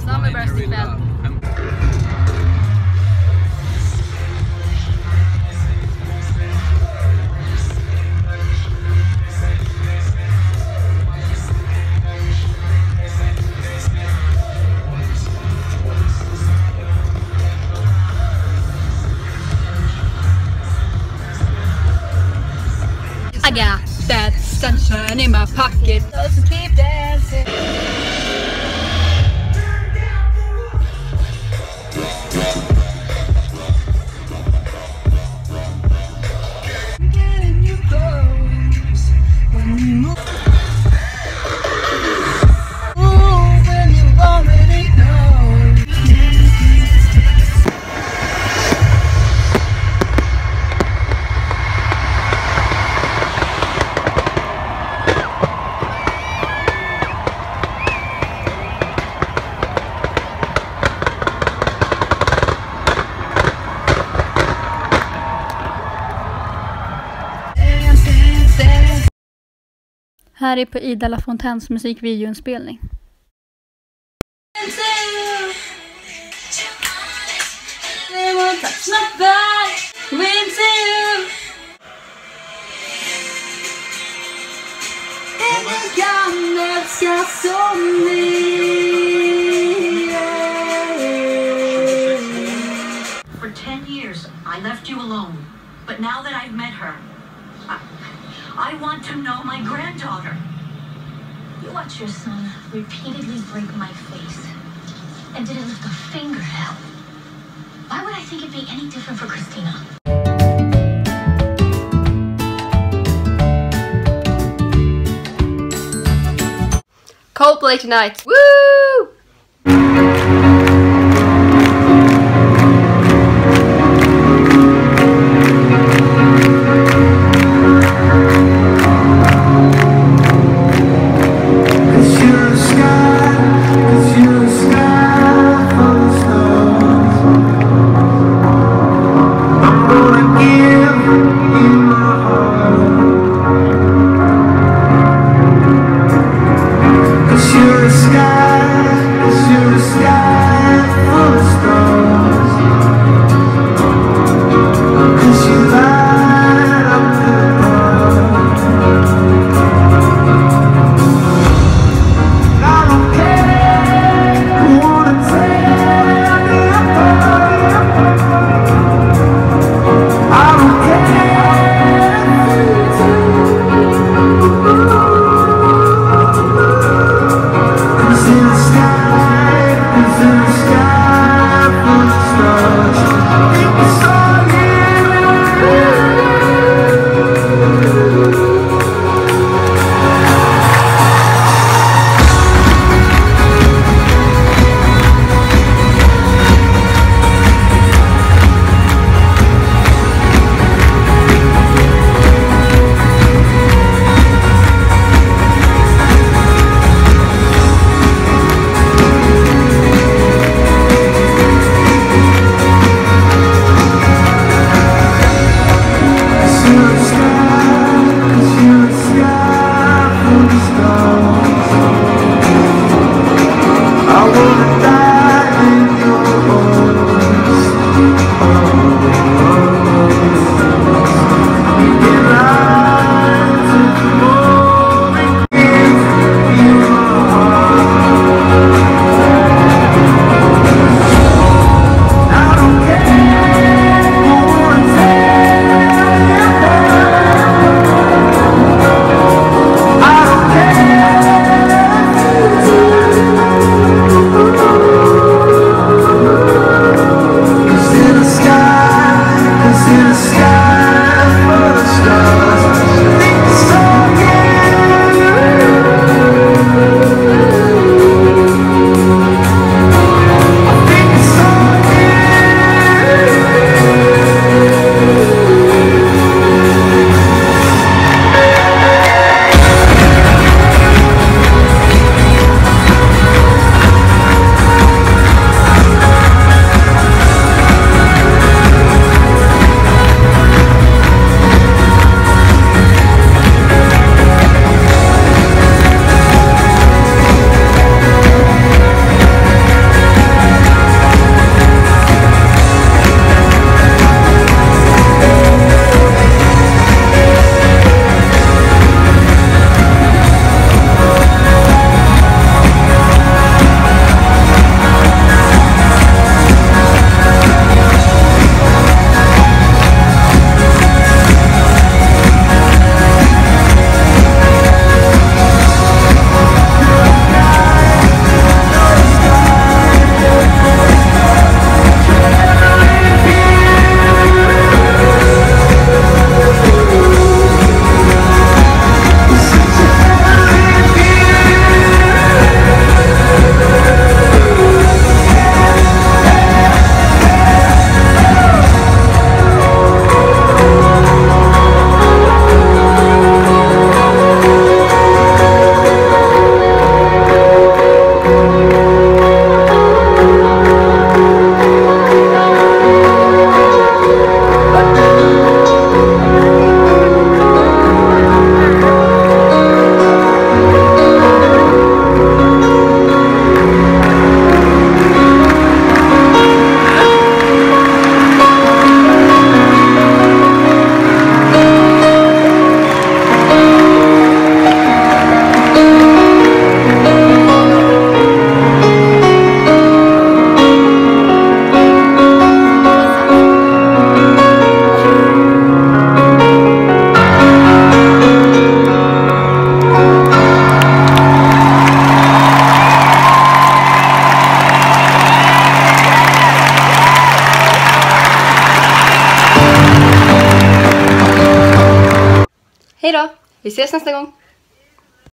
Summerburst ikväll. I got that sunshine in my pocket. So keep dancing. Getting you close when you move. Ooh, when you already know. Här är på Ida La Fontaines musikvideoinspelning. For 10 years, I left you alone. But now that I've met her, I want to know my granddaughter. You watched your son repeatedly break my face and didn't lift a finger to help. Why would I think it'd be any different for Christina? Coldplay tonight. Woo! You're a sky. Hej då! Vi ses nästa gång!